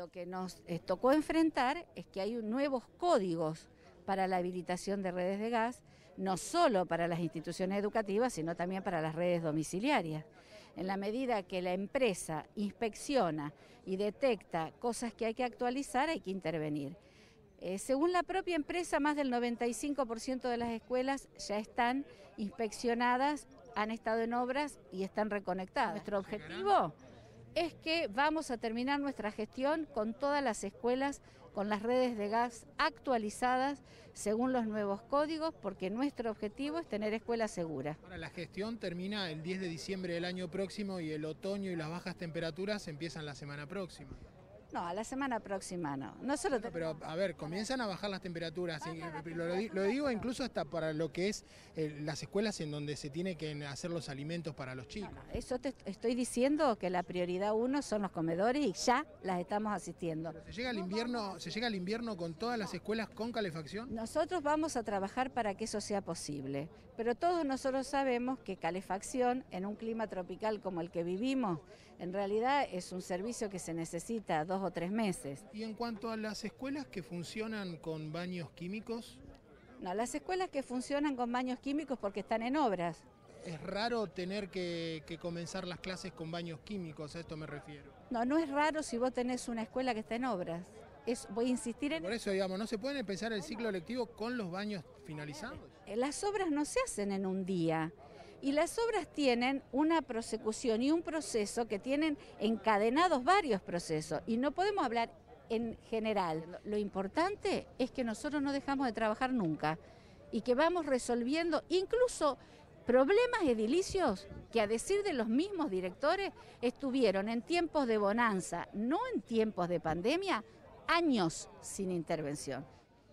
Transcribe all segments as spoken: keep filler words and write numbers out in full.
Lo que nos eh, tocó enfrentar es que hay nuevos códigos para la habilitación de redes de gas, no solo para las instituciones educativas, sino también para las redes domiciliarias. En la medida que la empresa inspecciona y detecta cosas que hay que actualizar, hay que intervenir. Eh, según la propia empresa, más del noventa y cinco por ciento de las escuelas ya están inspeccionadas, han estado en obras y están reconectadas. Nuestro objetivo es que vamos a terminar nuestra gestión con todas las escuelas, con las redes de gas actualizadas según los nuevos códigos, porque nuestro objetivo es tener escuelas seguras. Ahora, la gestión termina el diez de diciembre del año próximo y el otoño y las bajas temperaturas empiezan la semana próxima. No, a la semana próxima no. Nosotros no, pero a ver, comienzan a bajar las temperaturas. Y, lo, lo digo incluso hasta para lo que es eh, las escuelas en donde se tiene que hacer los alimentos para los chicos. No, no, eso te estoy diciendo, que la prioridad uno son los comedores y ya las estamos asistiendo. ¿Se llega al invierno, se llega al invierno con todas las escuelas con calefacción? Nosotros vamos a trabajar para que eso sea posible, pero todos nosotros sabemos que calefacción en un clima tropical como el que vivimos, en realidad es un servicio que se necesita dos o tres meses. Y en cuanto a las escuelas que funcionan con baños químicos... No, las escuelas que funcionan con baños químicos porque están en obras. Es raro tener que, que comenzar las clases con baños químicos, a esto me refiero. No, no es raro si vos tenés una escuela que está en obras. Es, voy a insistir en... Por eso, digamos, ¿no se puede empezar el ciclo lectivo con los baños finalizados? Las obras no se hacen en un día. Y las obras tienen una prosecución y un proceso que tienen encadenados varios procesos. Y no podemos hablar en general. Lo importante es que nosotros no dejamos de trabajar nunca y que vamos resolviendo incluso problemas edilicios que, a decir de los mismos directores, estuvieron en tiempos de bonanza, no en tiempos de pandemia, años sin intervención.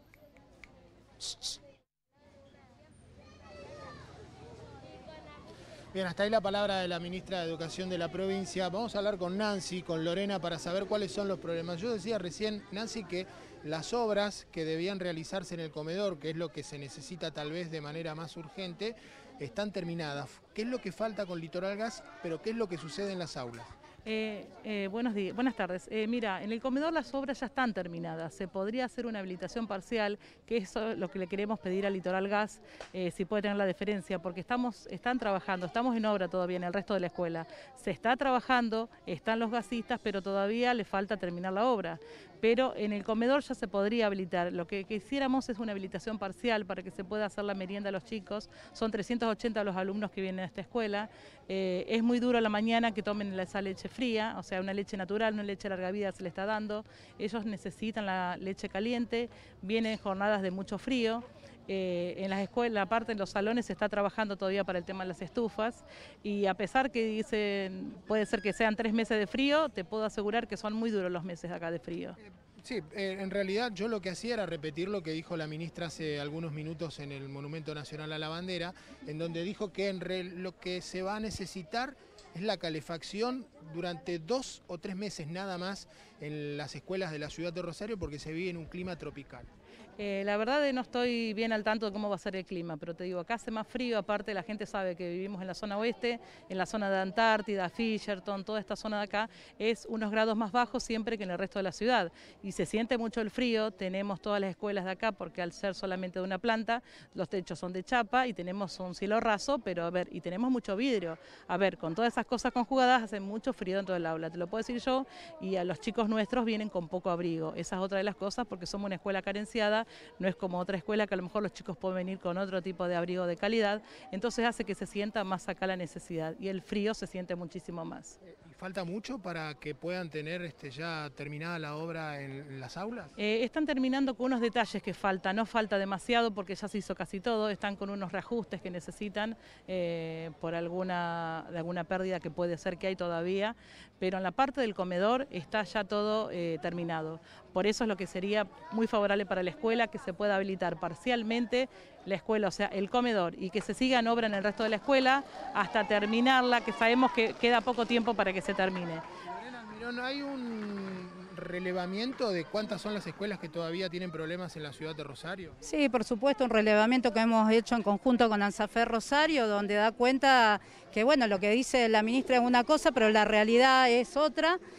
Bien, hasta ahí la palabra de la ministra de Educación de la provincia. Vamos a hablar con Nancy, con Lorena, para saber cuáles son los problemas. Yo decía recién, Nancy, que las obras que debían realizarse en el comedor, que es lo que se necesita tal vez de manera más urgente, están terminadas. ¿Qué es lo que falta con Litoral Gas, pero qué es lo que sucede en las aulas? Eh, eh, buenos días, buenas tardes. Eh, mira, en el comedor las obras ya están terminadas. Se podría hacer una habilitación parcial, que eso es lo que le queremos pedir a Litoral Gas, eh, si puede tener la deferencia, porque estamos, están trabajando, estamos en obra todavía en el resto de la escuela. Se está trabajando, están los gasistas, pero todavía le falta terminar la obra. Pero en el comedor ya se podría habilitar. Lo que quisiéramos es una habilitación parcial para que se pueda hacer la merienda a los chicos. Son trescientos ochenta los alumnos que vienen a esta escuela. Eh, es muy duro a la mañana que tomen esa leche fría, o sea, una leche natural, una leche larga vida se le está dando. Ellos necesitan la leche caliente, vienen jornadas de mucho frío. Eh, en las escuelas, aparte en los salones, se está trabajando todavía para el tema de las estufas, y a pesar que dicen, puede ser que sean tres meses de frío, te puedo asegurar que son muy duros los meses acá de frío. Sí, eh, en realidad yo lo que hacía era repetir lo que dijo la ministra hace algunos minutos en el Monumento Nacional a la Bandera, en donde dijo que en re, lo que se va a necesitar es la calefacción durante dos o tres meses nada más en las escuelas de la ciudad de Rosario, porque se vive en un clima tropical. Eh, la verdad no estoy bien al tanto de cómo va a ser el clima, pero te digo, acá hace más frío, aparte la gente sabe que vivimos en la zona oeste, en la zona de Antártida, Fisherton, toda esta zona de acá es unos grados más bajos siempre que en el resto de la ciudad, y se siente mucho el frío. Tenemos todas las escuelas de acá, porque al ser solamente de una planta, los techos son de chapa y tenemos un cielo raso, pero a ver, y tenemos mucho vidrio. A ver, con todas esas cosas conjugadas hace mucho frío dentro del aula, te lo puedo decir yo, y a los chicos nuestros vienen con poco abrigo. Esa es otra de las cosas, porque somos una escuela carenciada. No es como otra escuela que a lo mejor los chicos pueden venir con otro tipo de abrigo de calidad, entonces hace que se sienta más acá la necesidad, y el frío se siente muchísimo más. ¿Y falta mucho para que puedan tener este, ya terminada la obra en, en las aulas? Eh, están terminando con unos detalles que faltan, no falta demasiado porque ya se hizo casi todo, están con unos reajustes que necesitan eh, por alguna, de alguna pérdida que puede ser que hay todavía, pero en la parte del comedor está ya todo eh, terminado. Por eso es lo que sería muy favorable para la escuela, que se pueda habilitar parcialmente la escuela, o sea, el comedor, y que se siga en obra en el resto de la escuela hasta terminarla, que sabemos que queda poco tiempo para que se termine. Lorena Almirón, ¿hay un relevamiento de cuántas son las escuelas que todavía tienen problemas en la ciudad de Rosario? Sí, por supuesto, un relevamiento que hemos hecho en conjunto con ANSAFER Rosario, donde da cuenta que, bueno, lo que dice la ministra es una cosa, pero la realidad es otra.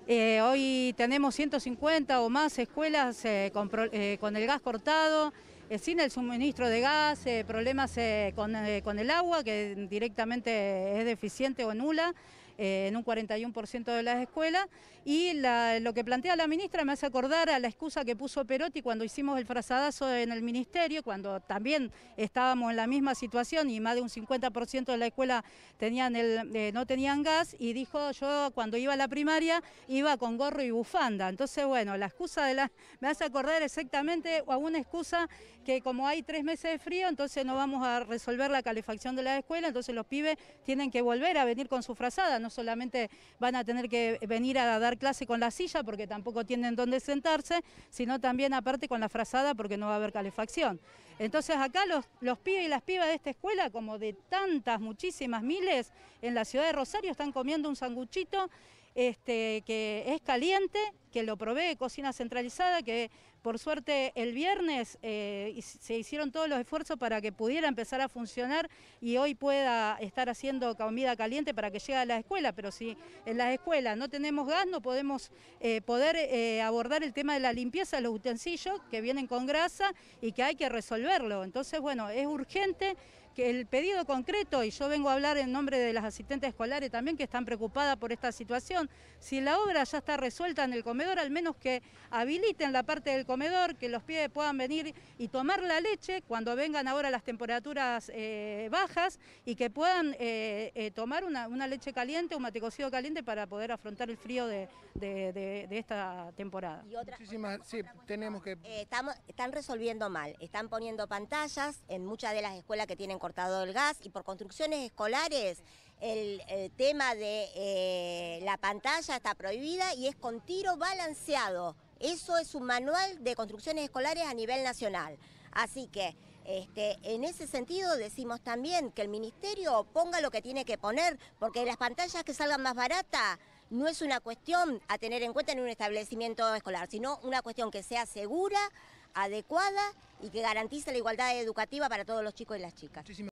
Eh, hoy tenemos ciento cincuenta o más escuelas eh, con, pro, eh, con el gas cortado, eh, sin el suministro de gas, eh, problemas eh, con, eh, con el agua, que directamente es deficiente o nula. Eh, en un cuarenta y uno por ciento de las escuelas, y la, lo que plantea la ministra me hace acordar a la excusa que puso Perotti cuando hicimos el frazadazo en el ministerio, cuando también estábamos en la misma situación y más de un cincuenta por ciento de la escuela tenían el, eh, no tenían gas, y dijo: yo cuando iba a la primaria iba con gorro y bufanda. Entonces, bueno, la excusa de la, me hace acordar exactamente a una excusa que como hay tres meses de frío, entonces no vamos a resolver la calefacción de la escuela, entonces los pibes tienen que volver a venir con su frazada. No solamente van a tener que venir a dar clase con la silla porque tampoco tienen dónde sentarse, sino también aparte con la frazada porque no va a haber calefacción. Entonces acá los, los pibes y las pibas de esta escuela, como de tantas, muchísimas miles, en la ciudad de Rosario están comiendo un sanguchito este, que es caliente, que lo provee Cocina Centralizada, que por suerte el viernes eh, se hicieron todos los esfuerzos para que pudiera empezar a funcionar y hoy pueda estar haciendo comida caliente para que llegue a la escuela, pero si en las escuelas no tenemos gas, no podemos eh, poder eh, abordar el tema de la limpieza de los utensilios que vienen con grasa y que hay que resolverlo. Entonces, bueno, es urgente que el pedido concreto, y yo vengo a hablar en nombre de las asistentes escolares también que están preocupadas por esta situación, si la obra ya está resuelta en el comedor, al menos que habiliten la parte del comedor, que los pibes puedan venir y tomar la leche cuando vengan ahora las temperaturas eh, bajas y que puedan eh, eh, tomar una, una leche caliente, un mate cocido caliente para poder afrontar el frío de, de, de, de esta temporada. Y otra, Muchísimas, sí, tenemos que... eh, estamos, están resolviendo mal, están poniendo pantallas en muchas de las escuelas que tienen cortado el gas, y por construcciones escolares el, el tema de eh, la pantalla está prohibida y es con tiro balanceado. Eso es un manual de construcciones escolares a nivel nacional. Así que este, en ese sentido decimos también que el ministerio ponga lo que tiene que poner, porque las pantallas que salgan más baratas no es una cuestión a tener en cuenta en un establecimiento escolar, sino una cuestión que sea segura, adecuada y que garantice la igualdad educativa para todos los chicos y las chicas. Muchísimas